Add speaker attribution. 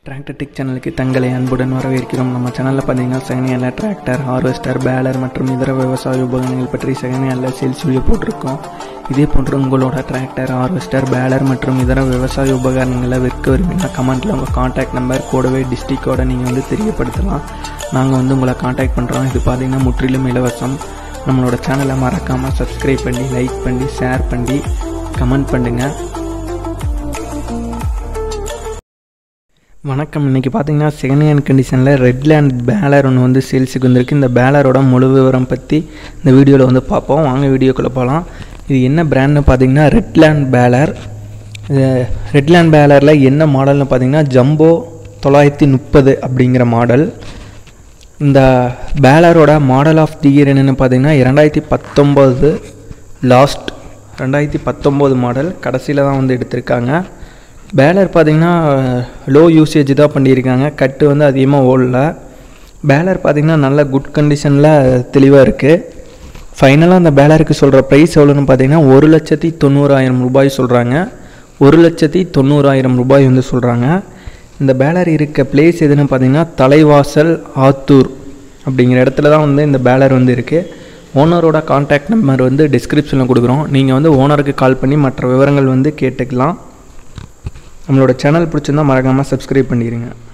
Speaker 1: Tractor tech சேனலுக்கு தங்களை அன்புடன் வரவேற்கிறோம். நம்ம சேனலில் பார்த்தீங்கன்னா செகண்ட் ஹேண்டில் டிராக்டர், ஹார்வெஸ்டர், பேலர் மற்றும் இதர விவசாய உபகரணங்கள் பற்றி செகண்ட் ஹேண்டில் சேல்ஸ் வீடியோ போட்டிருக்கோம். இதே போன்று உங்களோட டிராக்டர், ஹார்வெஸ்டர், பேலர் மற்றும் இதர விவசாய உபகரணங்களை விற்க விரும்பினா கமெண்ட்டில் உங்கள் கான்டாக்ட் நம்பர் கூடவே டிஸ்ட்ரிக்டோட நீங்கள் தெரியப்படுத்தலாம். நாங்கள் உங்களை கான்டாக்ட் பண்ணுறோம். இது பார்த்தீங்கன்னா முற்றிலும் இலவசம். நம்மளோட சேனலை மறக்காமல் சப்ஸ்கிரைப் பண்ணி, லைக் பண்ணி, ஷேர் பண்ணி, கமெண்ட் பண்ணுங்கள். வணக்கம். இன்றைக்கி பார்த்தீங்கன்னா செகண்ட் ஹேண்ட் கண்டிஷனில் ரெட்லேண்ட் பேலர் ஒன்று சேல்ஸுக்கு வந்திருக்கு. இந்த பேலரோட முழு விவரம் பற்றி இந்த வீடியோவில் பார்ப்போம். வாங்க வீடியோக்குள்ளே போகலாம். இது என்ன பிராண்ட்னு பார்த்தீங்கன்னா ரெட்லேண்ட் பேலர். ரெட்லேண்ட் பேலரில் என்ன மாடல்னு பார்த்தீங்கன்னா ஜம்போ 930 அப்படிங்கிற மாடல். இந்த பேலரோட மாடல் ஆஃப் தி இயர் என்னென்னு பார்த்தீங்கன்னா 2019 லாஸ்ட் 2019 மாடல் கடைசியில் தான் எடுத்திருக்காங்க. பேலர் பார்த்திங்கன்னா லோ யூசேஜ் தான் பண்ணியிருக்காங்க. கட்டு அதிகமாக ஓடல. பேலர் பார்த்திங்கன்னா நல்ல குட் கண்டிஷனில் தெளிவாக இருக்குது. ஃபைனலாக அந்த பேலருக்கு சொல்கிற ப்ரைஸ் எவ்வளோன்னு பார்த்தீங்கன்னா 1,90,000 ரூபாய் சொல்கிறாங்க. 1,90,000 ரூபாய் சொல்கிறாங்க. இந்த பேலர் இருக்க பிளேஸ் எதுன்னு பார்த்தீங்கன்னா தலைவாசல், ஆத்தூர் அப்படிங்கிற இடத்துல தான் இந்த பேலர் இருக்குது. ஓனரோட கான்டாக்ட் நம்பர் டிஸ்கிரிப்ஷனில் கொடுக்குறோம். நீங்கள் ஓனருக்கு கால் பண்ணி மற்ற விவரங்கள் கேட்டுக்கலாம். நம்மளோட சேனல் பிடிச்சிருந்தால் மறக்காமல் சப்ஸ்கிரைப் பண்ணிடுங்க.